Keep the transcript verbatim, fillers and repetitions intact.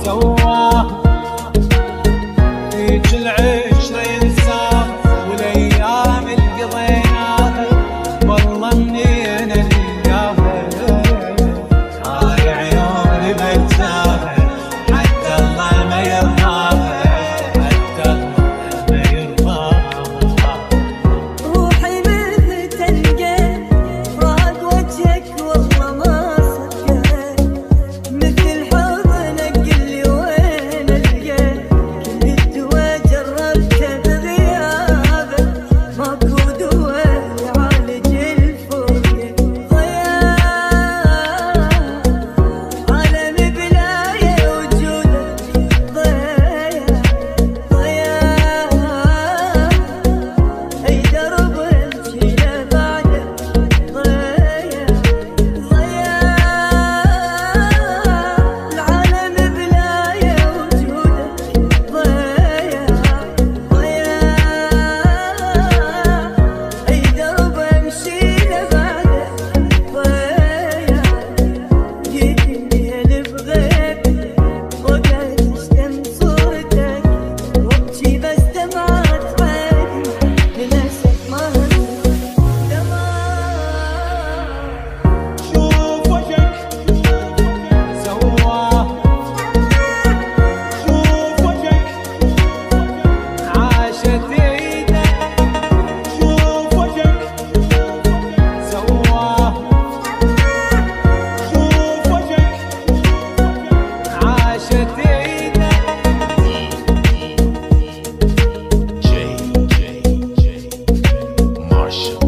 سواه فيك العشرة ينسى والايام اللي قضيناها والله منين القاها هاي عيوني بتساها حتى الله ما يرضاها حتى الله ما يرضاها روحي مثل تلقى فراق وجهك والله ما صدقت مثل حضنك قل لي وين القى كل الدوا جربته بغيابك ماكو دوا يعالج الفرقة ضياع عالم بلايا وجودك ضياع ضياع اي درب امشي له بعده ضياع ضياع العالم بلايا وجودك ضياع ضياع اي درب امشي له بعده ضياع جيت الليل بغيبي وقعت اشتم صورتك وابكي بس دمعة عيني للاسف ما هدت دمعة شوف وجهك سواه شوف وجهك عاشت ايده شوف وجهك سواه شوف وجهك عاشت ايده J J J Marshall.